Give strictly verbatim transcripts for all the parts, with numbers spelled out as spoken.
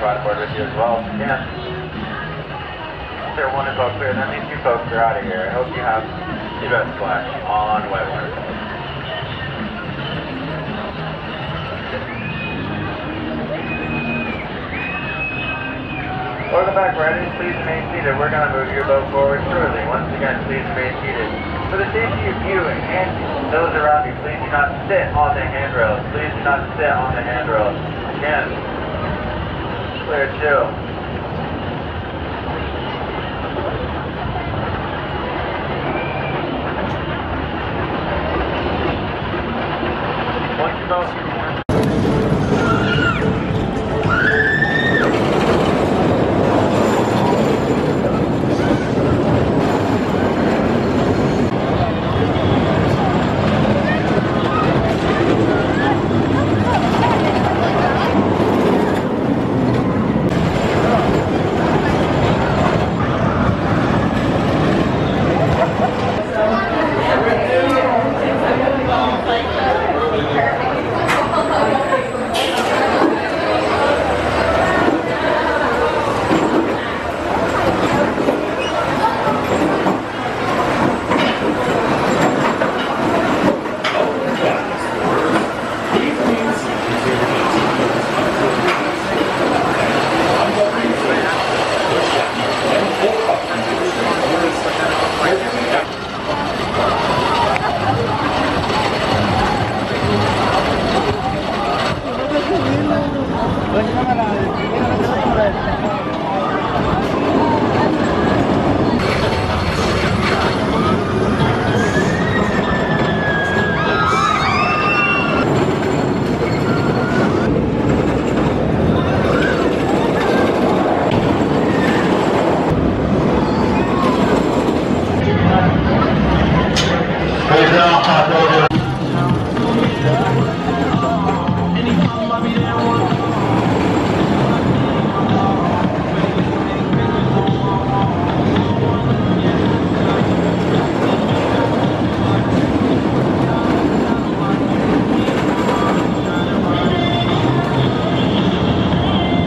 ride aboard with you as well if you can. Sure, one is all clear. Then these two folks are out of here. I hope you have the best splash on wet water. Welcome back, riders. Please remain seated. We're going to move your boat forward shortly. Once again, please remain seated. For the safety of you and those around you, please do not sit on the handrails. Please do not sit on the handrails. Again, clear two. Once your boat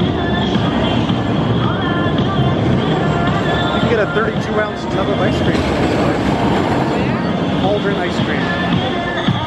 thirty-two ounce tub of ice cream.